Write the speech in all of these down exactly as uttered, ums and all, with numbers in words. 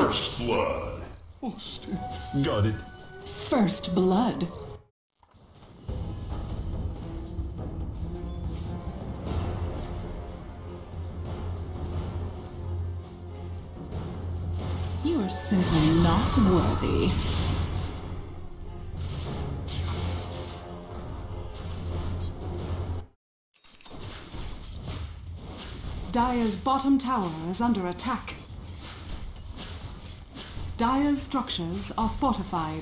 First blood. Oh, st- got it. First blood. You are simply not worthy. Dire's bottom tower is under attack. Dire's structures are fortified.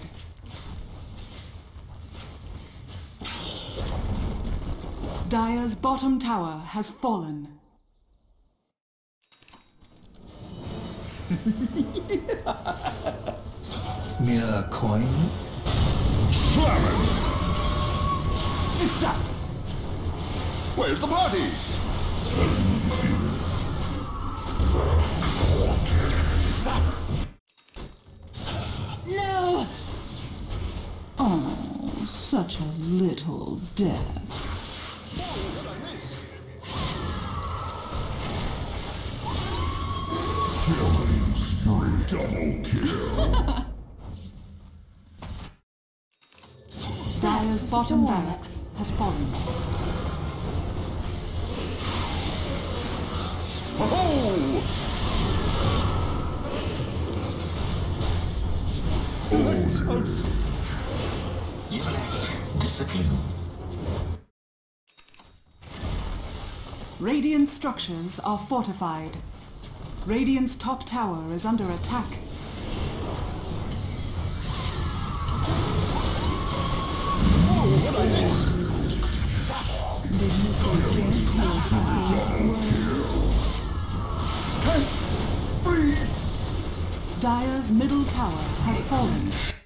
Dire's bottom tower has fallen. Mere coin? Slam it! Zip-zap! Where's the party? Zap! No! Oh, such a little death. Whoa, what I miss? Killing spree, double kill. Dire's bottom barracks has fallen. Oh! Lights out. Discipline. Radiant structures are fortified. Radiant's top tower is under attack. Whoa, what I miss? Did you forget your safe word? Can't breathe. Dire's middle tower has fallen.